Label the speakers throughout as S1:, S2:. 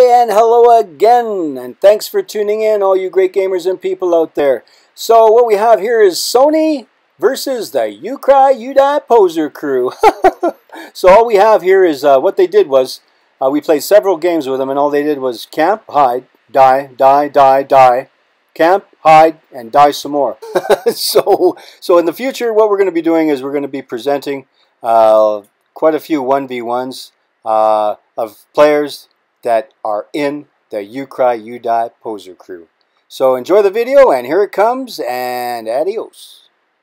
S1: and hello again, and thanks for tuning in, all you great gamers and people out there. So what we have here is SONY versus the UCRY-UDIE poser crew. So all we have here is what they did was we played several games with them, and all they did was camp, hide, die, die, die, die, camp, hide, and die some more. So in the future, what we're going to be doing is we're going to be presenting quite a few 1v1s of players that are in the UCRY-UDIE poser crew. So enjoy the video, and here it comes, and adios.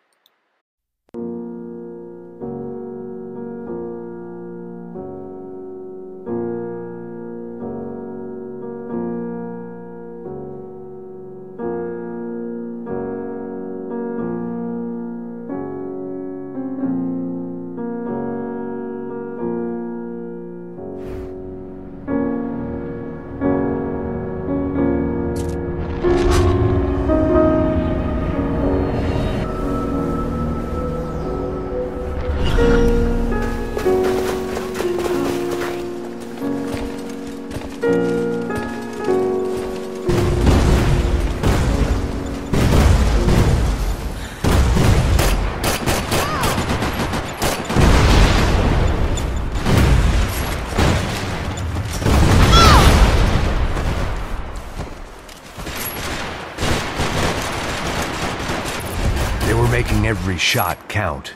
S2: Making every shot count.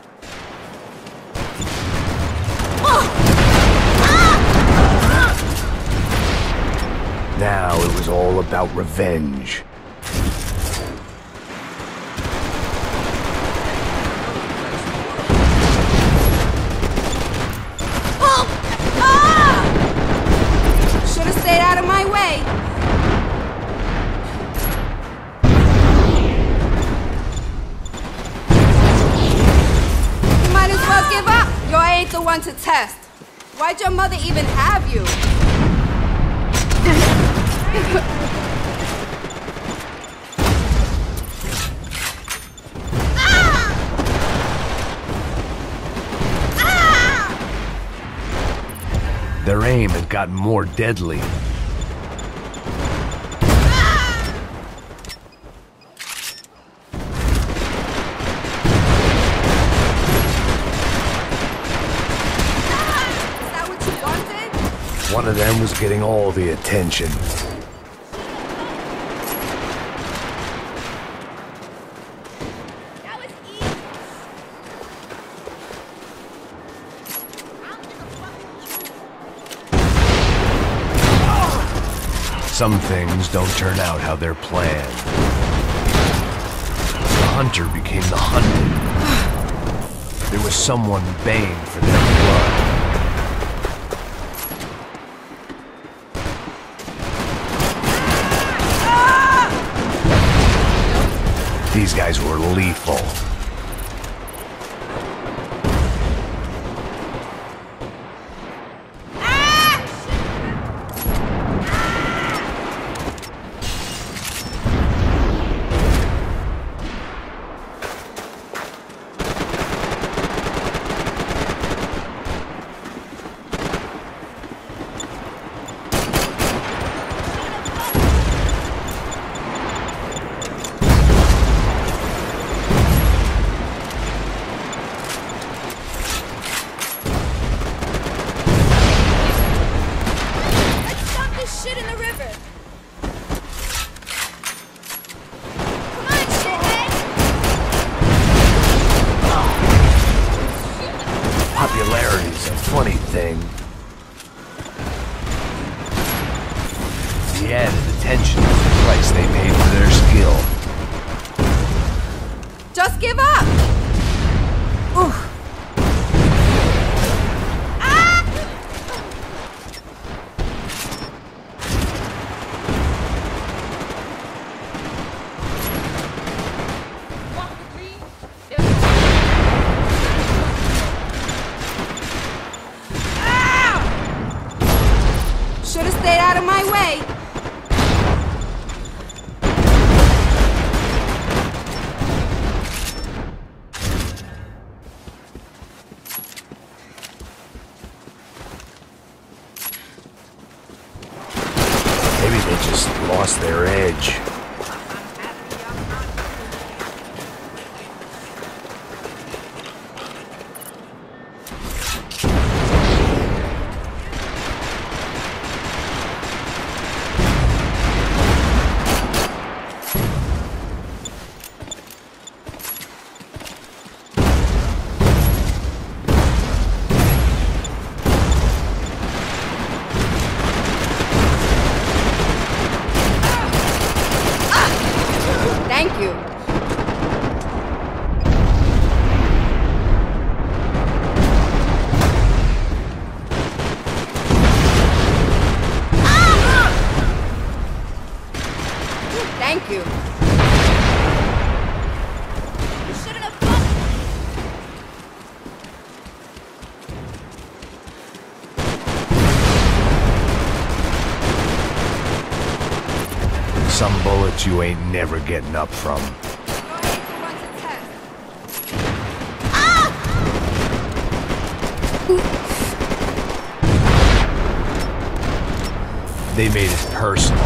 S2: Now it was all about revenge.
S3: Should have stayed out of my way. Give up! You ain't the one to test. Why'd your mother even have you?
S2: Their aim had gotten more deadly. One of them was getting all the attention. Some things don't turn out how they're planned. The hunter became the hunted. There was someone baying for their blood. These guys were lethal. Popularity's a funny thing. The added attention is the price they paid for their skill.
S3: Just give up! Oof. Should have stayed out of my way.
S2: They just lost their edge.
S3: Thank you. Thank you. You shouldn't have done
S2: Some bullets you ain't never getting up from. They made it personal.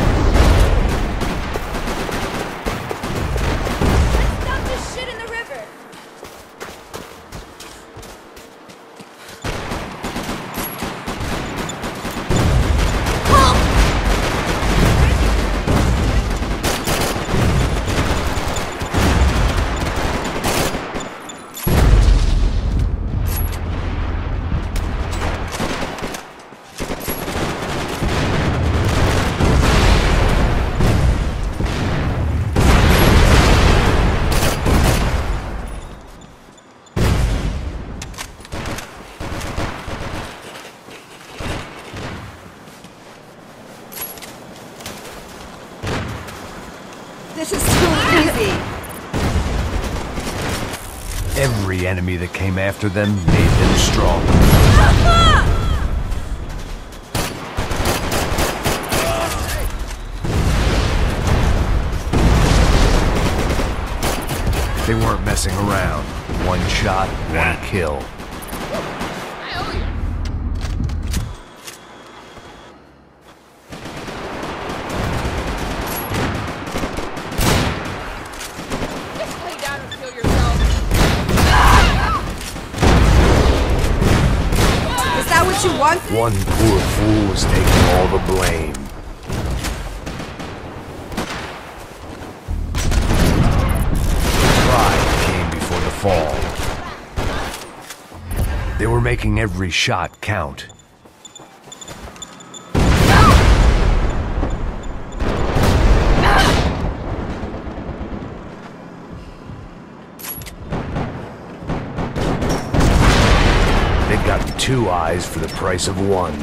S3: Let's dump this shit in the river. This is too easy.
S2: Every enemy that came after them made them stronger. They weren't messing around. One shot, one kill.
S3: What you wanted?
S2: One poor fool was taking all the blame. Pride came before the fall. They were making every shot count. Got 2 eyes for the price of 1.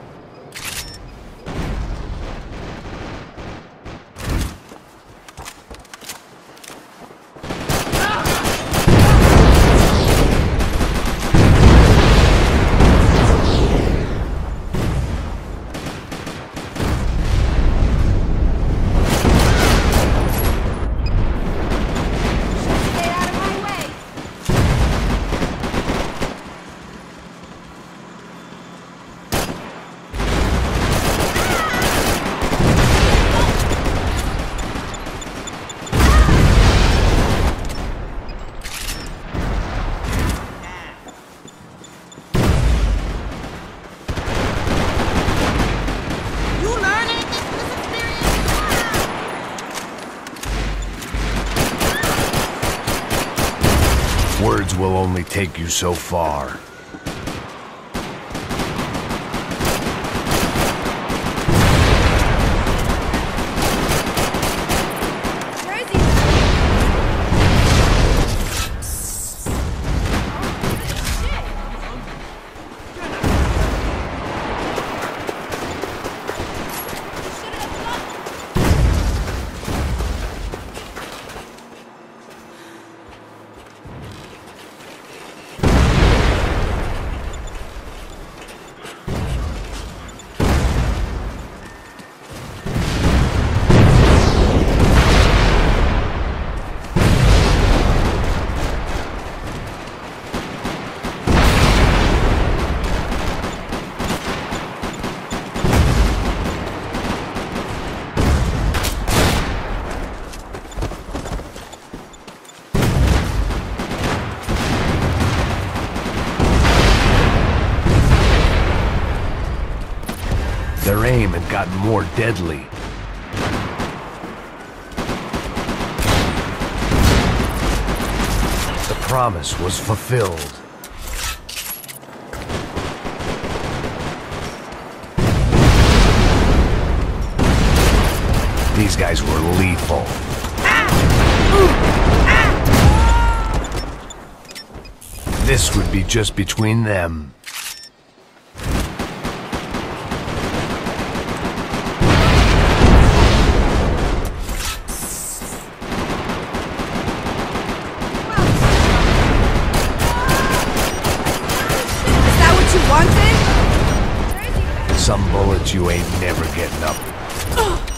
S2: Words will only take you so far. Their aim had gotten more deadly. The promise was fulfilled. These guys were lethal. This would be just between them. Some bullets you ain't never getting up.